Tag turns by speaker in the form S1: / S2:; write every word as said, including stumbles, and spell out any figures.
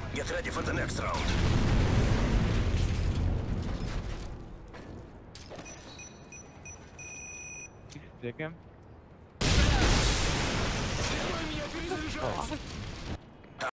S1: Get ready for the next round.
S2: Dick him.
S3: Делай меня перезаряжать!